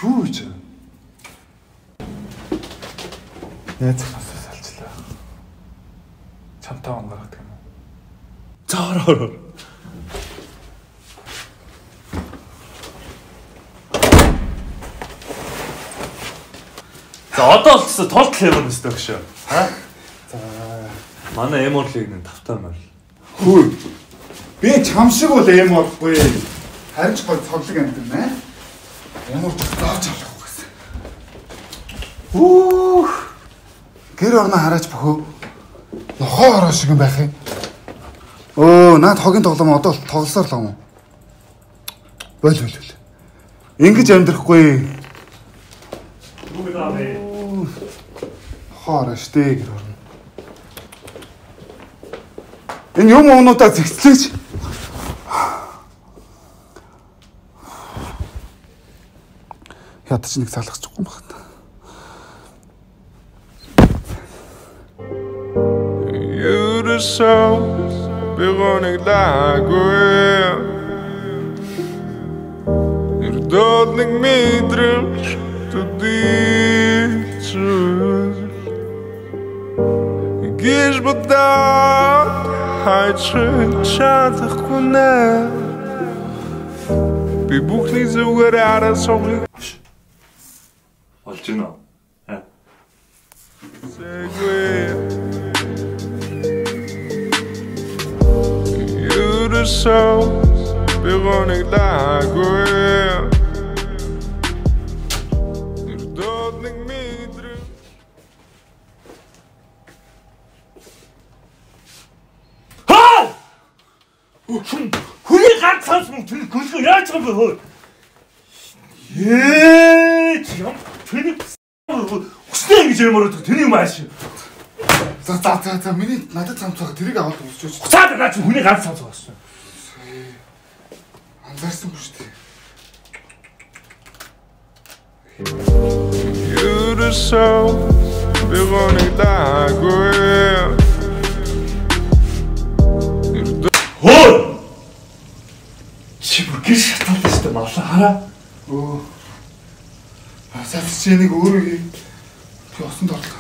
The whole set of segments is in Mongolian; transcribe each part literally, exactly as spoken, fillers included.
Юу гэж? Яаж хасаа салчлаа. Чамтаа онгарах юм уу? За ороо. За одоо л гэсэн тол лемон өстэй өгшөө. Аа? За манай эморлыг нэг тавтаа морил. Хүү. Би чам шиг бол эморхгүй. Харин ч гол цоглог юм байна. Эморч зааж авах гэсэн. Үх. Гэр орно хараач бөхөө. Нохоо ороо шиг юм байх юм. Өө, наад хогийн тоглоом одоо тоглосоор л юм. Бойл бойл бойл. Ингэж амьдрахгүй. Хоороо штэ гэр орно. Энэ юм уунуудаа зэгцлээч. Ядч нэг залгахгүй юм байна. You the soul би гоныг лаггүй. Ирдод нэг мэдрэмж төдий чүл. Гиш бодоод хайчрах чадахгүй нэ. Би бүхний зүгээр араа согли. Олж гинэ. Аа. You the soul би гоныг лаггүй. Ирдод нэг мэдрэмж. Хүний ганц цаас мөн тэр гөлгөө яаж байгаа юм бэ хөө? Ээ, юм тэр хүснэ ингэж юмроо тэр юм ааш. За за за за миний надад цамц байгаа тэрийг аваад үзчихвч. Хуцаад наа чи хүний ганц цамц байгаа шүү. Анзаарсан юм шүү дээ. You the soul би гоныг лаггүй. Хөө! Чи бүгд шаталтай шүү дээ малаа хараа. Өө. Асац чи нэг өөрөө хий. Би осонд орлоо.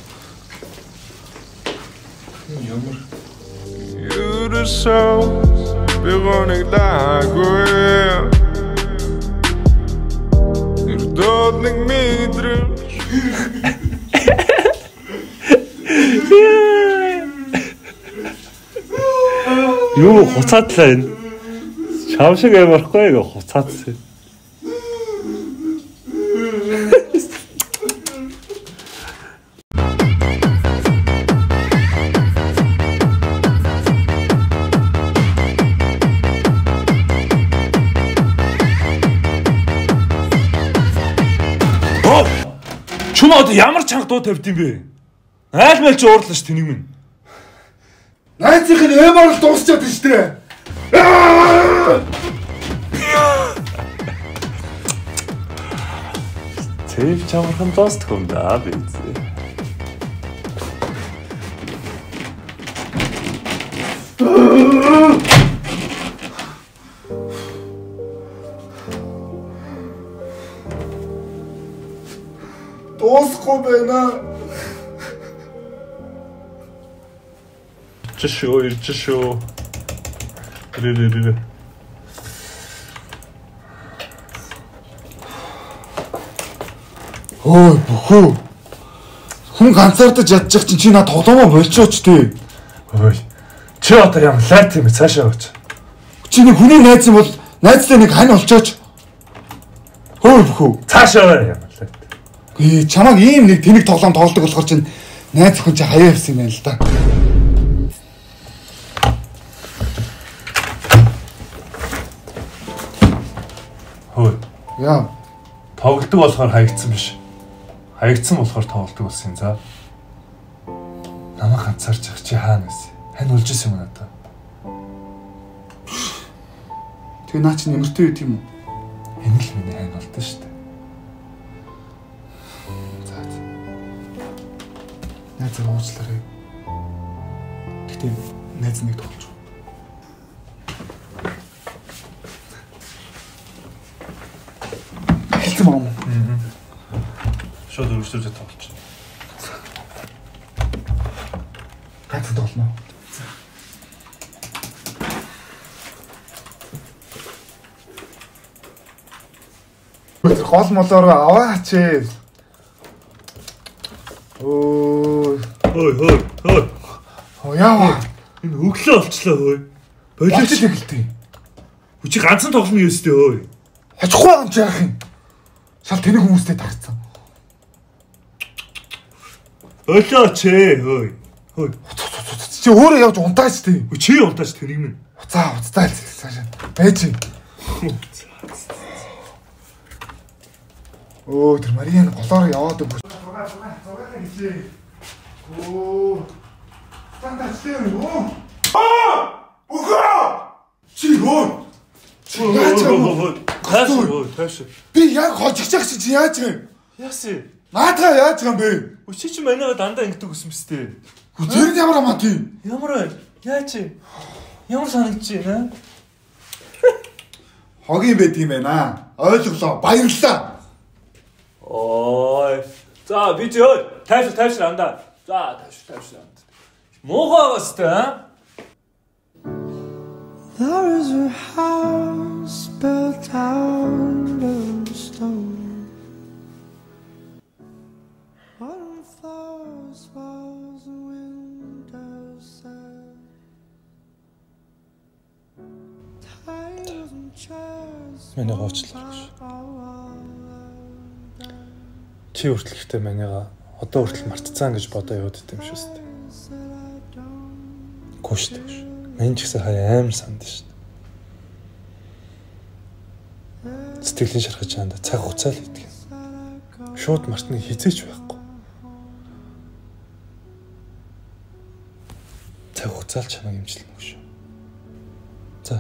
Ямар. You the soul би гоныг лаггүй. Ирдод нэг мэдрэмж. Юу хуцаадлаа энэ. Чам шиг ямархгүй яг хуцаадсан. Оо! Чүмээд ямар чанга дуу тавьд юм бэ? Айл мэл чи уурлаа ш тэнийг минь. Найзынхын эморл дуусчаад байна шүү дээ. Тэв чамхан тост юм да биз. Дуусахгүй байна. Чешөө, чешөө. Рэрэрэ. Ой, бөхөө. Хүн ганцаардаж ядчих чинь чи над тоглоомоо болчихооч тий. Ой. Чи одоо ямар лайт юм цаашаа өгч. Чи нэг хүний найз юм бол найзтай нэг хань олчооч. Ой, бөхөө. Цаашаа ямар лайт. Гээ, чамаг ийм нэг тэнэг тоглоом тоглодог болохоор чинь найз хүн чи хаяа явсан юм байна л да. Хөөе. Яа. Тоглодог болохоор хаягдсан биш. Хаягдсан болохоор тоглодог болсон юм за. Намайг ганцаарч ах чи хаана вэ? Хань улж исэн юм надаа. Тэгээ наа чи нэмэртэй байт юм уу? Энэ л миний хань болтой шүү дээ. За. Найз уучлаарай. Гэтэ найз нэг тоглож. Хэлсэн юм. Шууд өргөжлүүлээд тоглож. Ганц толно. Гол молоор аваач. Оо. Хөөе, хөөе, хөөе. Оо яа. Энэ өглөө олчлоо хөөе. Болооч тэгэлтэй. Чи ганцхан тоглоно юм өстэй хөөе. Хожихгүй юм чи яах юм? Шал тэний хүмүүстэй тагцсан. Болооч хөөе. Хөөе. Чи өөрөө явж унтаач тий. Чи унтаач тэрийг минь. Уцаа уцаа л цаашаа. Байж. Оо тэр Мариан голоор яваад өгөх. Зугаа зугаа зугаа гэж. Оо. Стандартлээ юу? Аа! Угаа! Чи юу? Чи яаж юм? Тааш уу, тааш. Би яг хожигчаач чи яаж юм? Яасан? Наатаа яаж юм бэ? Чи чи манайга дандаа ингэдэг юм өстэй. Тэр нь ямар амаа тий? Ямар вэ? Яаж? Ямар санагдчих вэ? Хогийн байт юм байна. Ойлголоо. Баярлалаа. Ой. За би зөө тайвш тайвш андаа. За тайвш тайвш андаа. Мохоостой а? There is a house built out of stone. Autumn flowers, walls and windows set. Tables and chairs. Манай гоочлоо. Чи хүртэл ихтэй манайга одоо хүртэл мартцаан гэж бодоо яваад идэм шүү дээ. Гоо шүү дээ. Мэн ч гэсэн хаяа амар санд шүү дээ. Сэтгэлийн шархаж чаанда цаг хугацаа л идэг. Шууд мартны хизээч байхгүй. Цаг хугацаа л чамайг имжлэнэ шүү. За.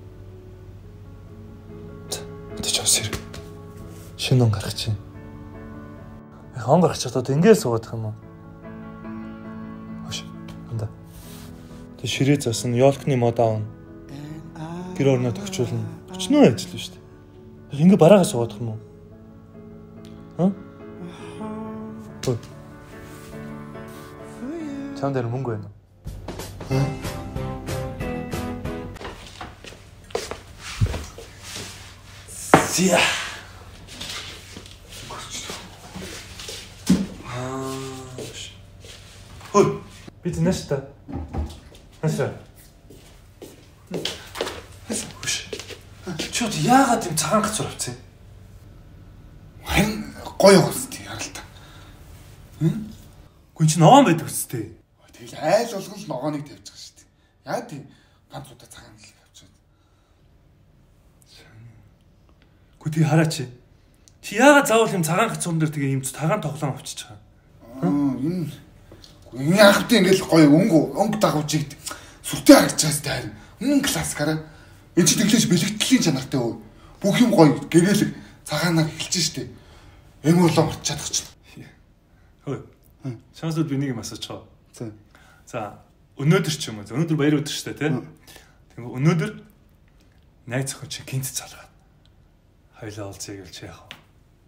За. Тэ ч авсэр. Шинэ он гарах чинь. Он гарах ч одоо ингээд суудаг юм уу? Хош. Анда. Тэ ширээ засан ёлкны мод аавна. Гэр орноо төгчүүлнэ. Өчнөө ажиллана шүү дээ. Ингээд бараагаа суудаг юм уу? Ха? Хөө. Чам дээр мөнгө байна уу? Зя. Хөөе. Би зэнэш та. Хашаа. Хөш. Чод яагаад юм цагаан гацуур авцсан? Харин гоё хөстэй яралта. Хм? Гүн чи ногоон байдаг үстэй. Тэгэл айл болгон л ногооныг тавьчих шүү дээ. Яа тийм ганц удаа цагаан л авчаад. Гү тий хараач. Чи яагаад заавал юм цагаан гацуурн дээр тэгээ юм цагаан тоглоом авчиж байгаа? Аа энэ энэ яахтай ингээл гоё өнгө өнгө дагавчиг сүртэй харагдаж байгаа сте харин. Мм классикаараа. Энэ чи тэглэж бэлэгдлийн чанартай өө. Бүх юм гоё гэгээлэг цагаанаар эхэлж штэ. Эм урлаа марч чадах чинь. Хөөе. Шансууд би нэг юм асуучихаа. За. За, өнөөдөр ч юм уу. Өнөөдөр баяр өдөр шүү дээ, тийм. Тэгвэл өнөөдөр найз охин чи гинт залгаад. Хоёлаа олцъя гэж яах вэ?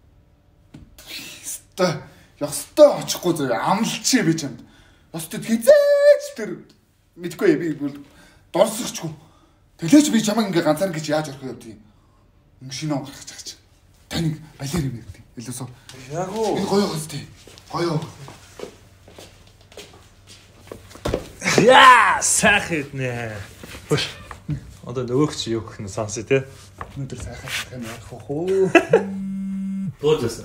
Хэвээ ёстой очихгүй зөө амлчээ би чамд. Ёстой хизээч тэр мэдгүй би бол дорсохчгүй. Тэлээч би чамайг ингээ ганцаар гэж яаж орох юм бэ? Ингээ шинэ он гаргаж байгаа чи. Таныг балер юм гэдэг. Илүүсөө. Яг уу. Би гоё хөстэй. Гоё. Яа, сайхан нэ. Хөш. Одоо нөгөөч чи юу гэх нь сонсё те. Өнөөдөр сайхан сайхан яах вэ? Бөөдөөс.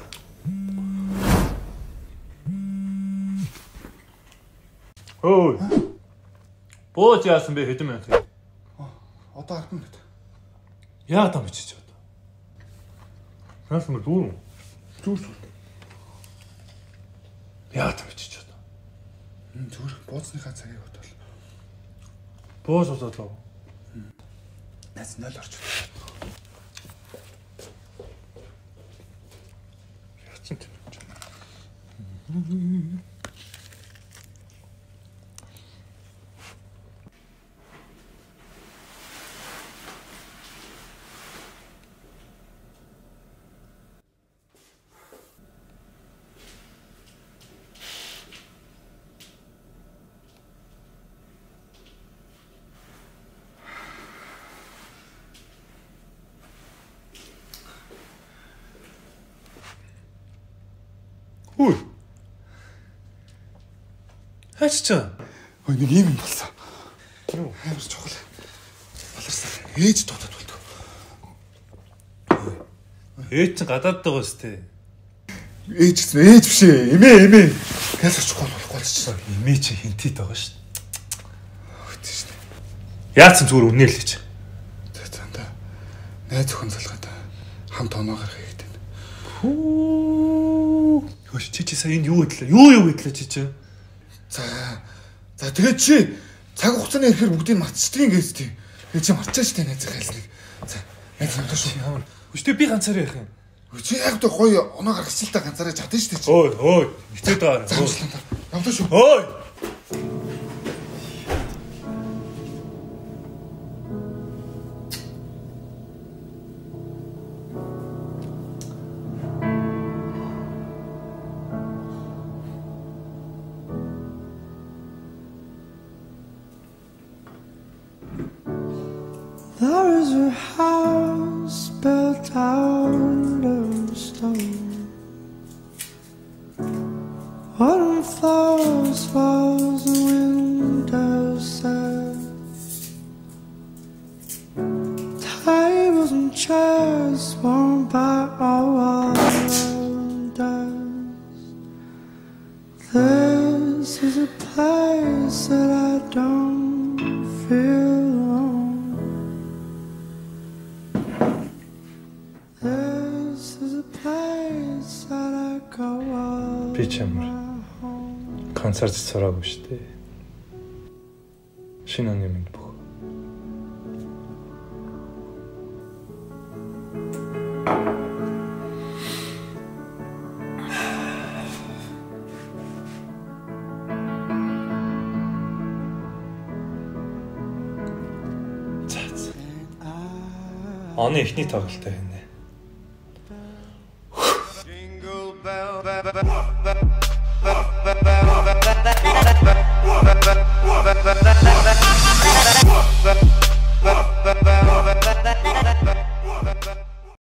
Ой. Бөөж яасан бэ хэдэн минут? Одоо ард минут. Яа та бичиж одоо. Нас мөр дүү. Зүс. Яа та бичиж одоо. Мм зүрх бооцныхаа цагийг бодвол. Бөөж болоо. Найз нөл орч. Яачин тэр. Хүү. Хаач. Ой нэг юм болсон. Юу амар чухал. Баларсан. Ээж дуудаад болдог. Ээж чинь гадаад байгаа сте. Ээж гэсэн ээж биш ээ. Эмээ эмээ. Гээс очихгүй болохгүй болчихсон. Эмээ чи хинтэд байгаа шүү. Хөтөн шүү. Яатсан зүгээр үнэлээч. За за. Найз өхөн залгаад хамт оноо гарах хэрэгтэй. Хүү. Хөөш чи чи сая энэ юу гэдлээ? Юу юу гэдлээ чи чи? За. За тэгээд чи цаг хугацааны ихээр бүгдийг мартчихдгийг гээс тий. Тэгээд чи марчаач тий найзаа хайлсныг. За. Найз хамтаа шүү. Ямар. Өчтөө би ганцаараа явах юм. Чи яг тэ гоё оноо гаргачих л та ганцаараа чадна шүү дээ чи. Ой, ой. Хитээд байгаа. Хамтаа шүү. Ой. There is a house built out of stone. Autumn flowers, falls, and winter's sad. Tables and chairs worn by our dust. This is a place that I don't feel alone. Би чамар концерт цараагүй шүү дээ. Шинэ оны минь бүх. Оны эхний тоглолттой хийнэ. Jingle bell, bell, bell, bell.